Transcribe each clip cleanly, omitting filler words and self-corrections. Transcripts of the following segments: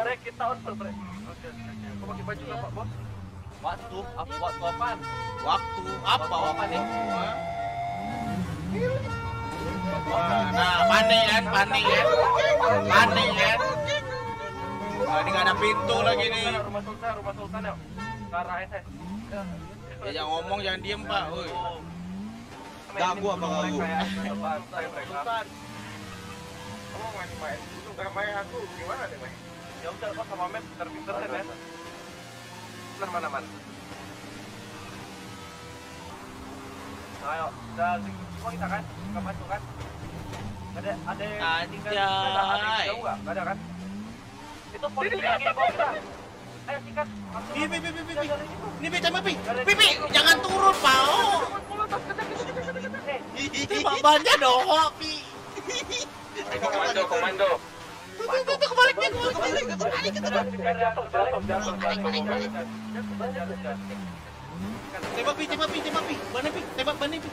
Bre, kita on Bre. Oke. Kau pakai baju apa, Bos? Waktu apaan? Waktu apa nih? Nah, panik kan? Nah, ini nggak ada pintu lagi nih. Rumah Sultan ya. Ke arah SS. Ya jangan ngomong, jangan diem Pak. Woi. Gagu apa gagu? Sultan. Kamu main itu nggak main aku gimana deh main? Ya udah kok sama men pinter-pinter kan ya. Bener mana man? Ayo, udah semua kita kan? Nggak masuk kan? Ada jauh nggak? Nggak ada kan? Itu polisi lagi di bawah kita. Ayo sikat. Ini tembak Pi, jangan turun Pao. Tembak bannya dong Pi. Komando. Itu kebalik. Tembak Pi. Ban Pi.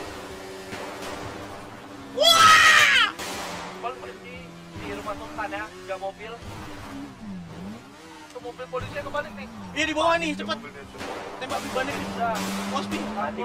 Wah! Polisi di rumah Sultan ya, 3 mobil. Itu mobil polisi yang kebalik nih. Iya di bawah nih, cepat. Tembak Pi, ban Pi. Pos Pi. Mati.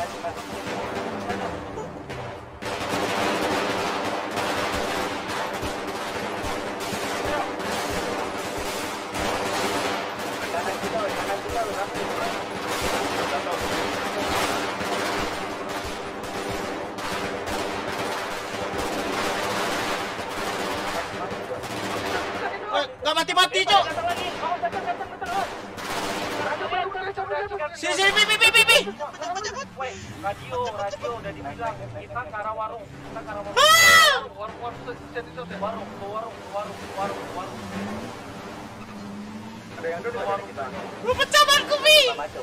Gak mati, Cok. Sini, Pi. Radio udah dibilang kita ke arah warung. Warung. Ada yang dulu warung kita. Lu pecah banku, Pi.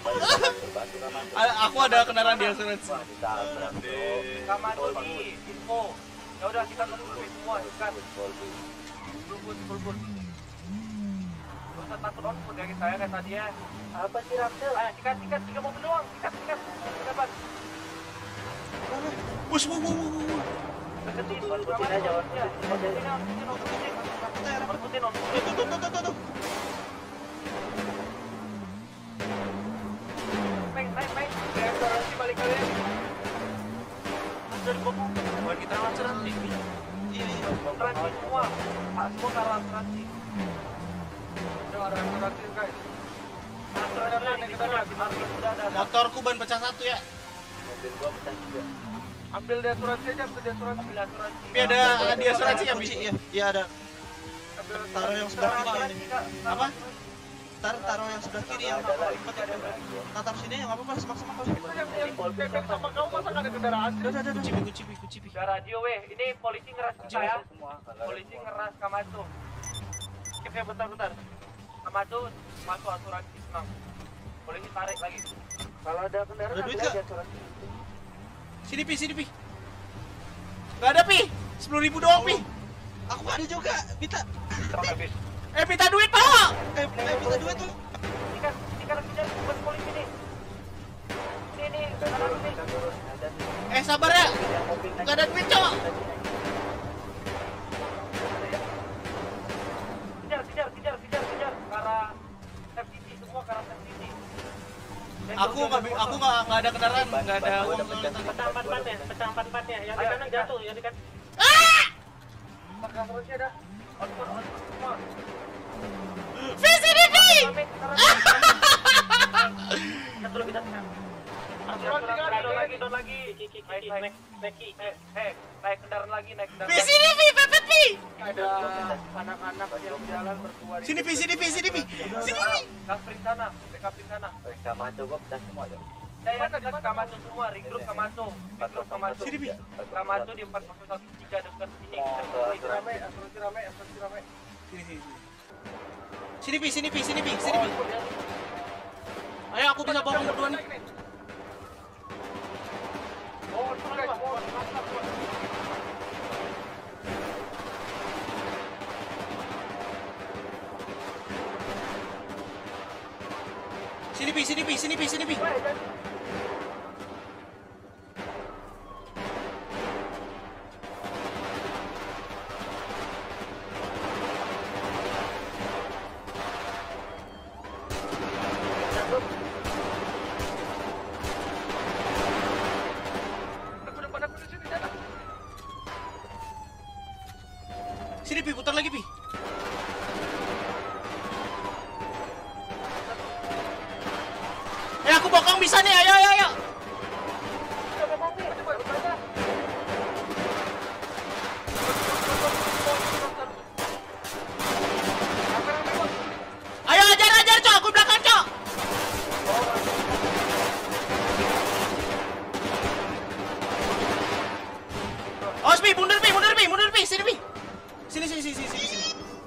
Aku ada kendaraan di asuransi. Kamado di info. Ya udah kita tunggu semua kan. Bulbul. Usah takut on food ya saya kayak tadi ya. Apa sih Ramsel? Ayo sikat 3 mobil doang. Sikat. Dapat. Bus. Deketin aja warungnya. Perkutin on. Tuh. Naik. Asuransi balik kalian. Sudah dibobok. Buat kita asuransi. Ini asuransi semua. Pak semua karena asuransi. Udah ada asuransi guys. Motorku ban pecah 1 ya. Mobil gua pecah 3. Ambil di asuransi aja, ambil di asuransi. Tapi ada di asuransi ya, Bi? Iya ada. Taruh yang sebelah kiri ini. Apa? Taruh yang sebelah kiri yang lipat ya. Taruh sini yang apa Mas? Maksa. Yang bebek sama kamu masa ada kendaraan? Udah. Kucipi. Ke radio weh, ini polisi ngeras saya. Polisi ngeras Kamado. Skip ya bentar. Kamado masuk asuransi senang. Polisi tarik lagi. Kalau ada kendaraan ada duit ambil gak? aja asuransi. Sini, Pi. Gak ada, Pi. 10.000 doang, Pi. Aku ada juga. Minta Minta duit, Pak. minta duit tuh. Ikan kejar buat polisi nih. Ini, kanan nih. Sabar ya. Gak ada duit, Cok. Kejar. Ke arah FCC semua, ke arah FCC. Aku nggak ada kendaraan, nggak ada uang. Pecah empat-empatnya. Yang di kanan jatuh, yang di kanan. Pakai asuransi ada. On semua. VCDV! Terus kita sekarang. Down lagi. Naik kendaraan lagi. VCDV, pepet, Pi! Ada anak-anak yang jalan berdua. Sini, Pi. Kapring sana. Kamado gua pecah semua ya. Saya kita Kamado semua, recruit Kamado. Sini, Pi. Kamado di 413 dekat sini. Asuransi rame. Sini, Pi. Ayo, aku bisa bawa berdua nih. Oh, itu guys. Sini, Pi. Sini Pi, putar lagi Pi. Aku bokong bisa nih, ayo, ayo, ayo. Ayo, ajar, ajar, Cok, aku belakang, Cok. Awas Pi, mundur Pi, mundur Pi, mundur Pi, sini Pi. Sini, sini, sini, sini, sini.